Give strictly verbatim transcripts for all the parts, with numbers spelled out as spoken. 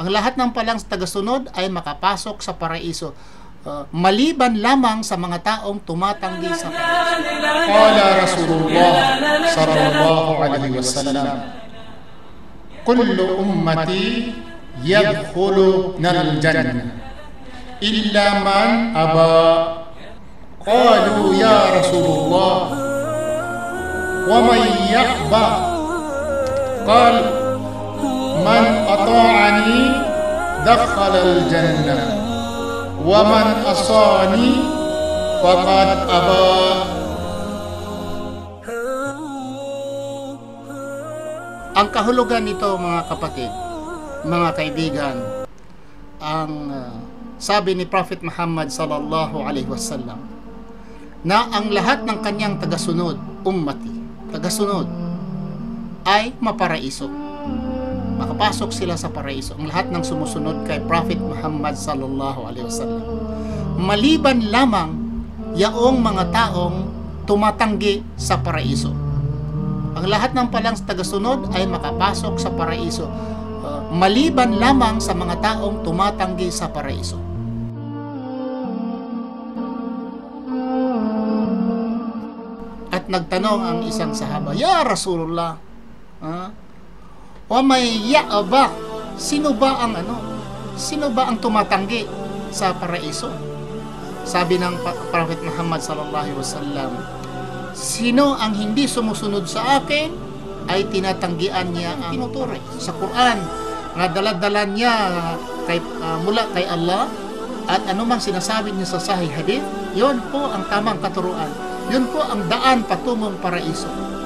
Ang lahat ng palang tagasunod ay makapasok sa paraiso, uh, maliban lamang sa mga taong tumatanggi sa paraiso. Qala Rasulullah sallallahu alaihi wasallam, kullu ummati yadkhuluna al-jannah illa man aba. Qalu ya Rasulullah wa man ya'ba. Qal man ata'ani dakhala al-jannah wa man asani faqad aba. Ang kahulugan nito, mga kapatid, mga kaibigan, ang uh, sabi ni Prophet Muhammad sallallahu alaihi wasallam na ang lahat ng kanyang tagasunod, ummati, tagasunod, ay maparaiso. Makapasok sila sa paraiso. Ang lahat ng sumusunod kay Prophet Muhammad sallallahu alaihi wasallam. Maliban lamang yaong mga taong tumatanggi sa paraiso. Ang lahat ng palang tagasunod ay makapasok sa paraiso, uh, maliban lamang sa mga taong tumatanggi sa paraiso. At nagtanong ang isang sahaba, Ya Rasulullah, uh, wa may ya'aba, sino ba ang ano? Sino ba ang tumatanggi sa paraiso? Sabi ng Prophet Muhammad sallallahu alaihi wasallam, sino ang hindi sumusunod sa akin ay tinatanggian niya ang tinuturay sa Quran nga dala-dala niya kay, uh, mula kay Allah, at anumang sinasabi niya sa Sahih Hadith, yun po ang tamang katuruan, yun po ang daan patungong paraiso.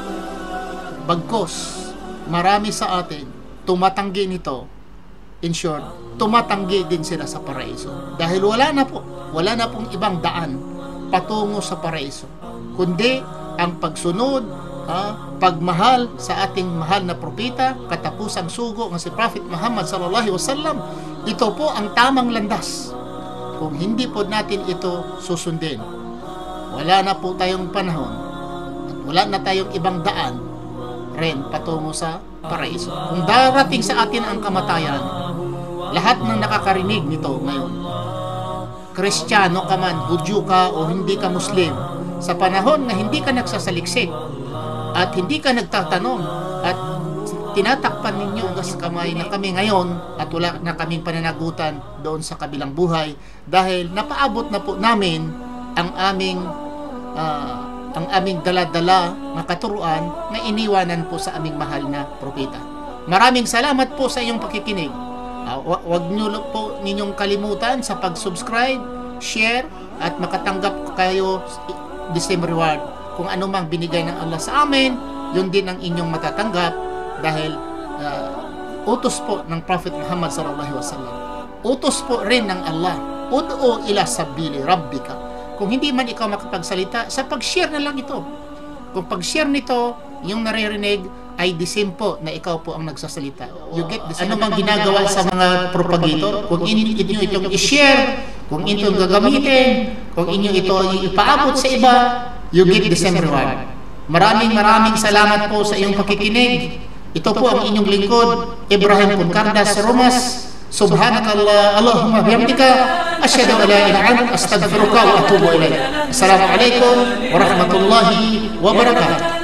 Bagkos marami sa atin tumatanggi nito, in short, tumatanggi din sila sa paraiso dahil wala na po wala na pong ibang daan patungo sa paraiso kundi ang pagsunod, ah, pagmahal sa ating mahal na propeta, katapusang sugo ng si Prophet Muhammad sallallahu alaihi wasallam. Ito po ang tamang landas. Kung hindi po natin ito susundin, wala na po tayong panahon at wala na tayong ibang daan rin patungo sa paraiso. Kung darating sa atin ang kamatayan, lahat ng nakakarinig nito ngayon, Kristiyano ka man, Hudyo ka o hindi ka Muslim, sa panahon na hindi ka nagsasaliksik at hindi ka nagtatanong at tinatakpan ninyo gas kamay na kami ngayon at wala na kaming pananagutan doon sa kabilang buhay dahil napaabot na po namin ang aming uh, ang aming dala-dala na katuruan na iniwanan po sa aming mahal na propeta. Maraming salamat po sa iyong pakikinig. Uh, wag niyo po ninyong kalimutan sa pag-subscribe, share at makatanggap kayo the same reward. Kung ano mang binigay ng Allah sa amin, yun din ang inyong matatanggap dahil uh, utos po ng Prophet Muhammad sallallahu alaihi wasallam. Utos po rin ng Allah, ud'u ila sabili rabbika. Kung hindi man ikaw makapagsalita, sa pag-share na lang ito. Kung pag-share nito, yung naririnig ay the same po na ikaw po ang nagsasalita. You get the same. Ano mang ginagawa sa mga propagator, kung inyo itong i-share, kung inyo itong gagamitin, kung inyo ito ipaabot sa iba, you get the same reward. Maraming maraming salamat po sa iyong pakikinig. Ito po ang inyong lingkod, Ibrahim Puncardas Romas. Subhanakallah, Allahumma bihamdika, asyhadu an la ilaha illa anta, astaghfiruka wa atubu ilaik. Assalamu alaikum warahmatullahi wabarakatuh.